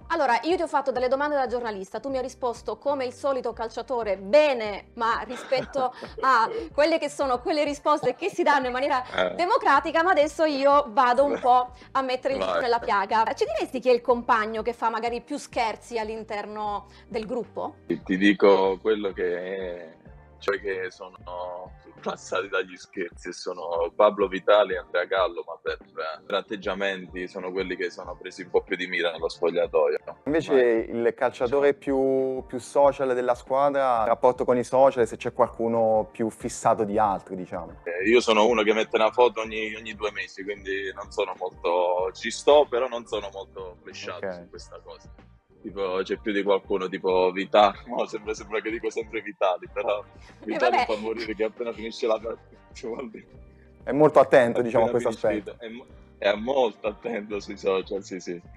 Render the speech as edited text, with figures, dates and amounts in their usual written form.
Allora, io ti ho fatto delle domande da giornalista, tu mi hai risposto come il solito calciatore bene, ma rispetto a quelle che sono quelle risposte che si danno in maniera Eh, democratica, ma adesso io vado un po' a mettere il dito vai. nella piaga. Ci diresti chi è il compagno che fa magari più scherzi all'interno del gruppo? Ti dico quello che è, cioè che sono passati dagli scherzi e sono Pablo Vitali e Andrea Gallo, ma per atteggiamenti sono quelli che sono presi un po' più di mira nello spogliatoio. Invece Ormai, il diciamo. calciatore più social della squadra, il rapporto con i social, se c'è qualcuno più fissato di altri, diciamo. Io sono uno che mette una foto ogni 2 mesi, quindi non sono molto, ci sto, però non sono molto flashato su Ok. questa cosa. Tipo, c'è più di qualcuno, tipo Vitali, no, sembra che dico sempre Vitali, però E Vitali mi vabbè, fa morire che appena finisce la partita, ci vuol dire. È molto attento, diciamo, a Appena questo finisce aspetto. è molto attento sui social, sì, sì.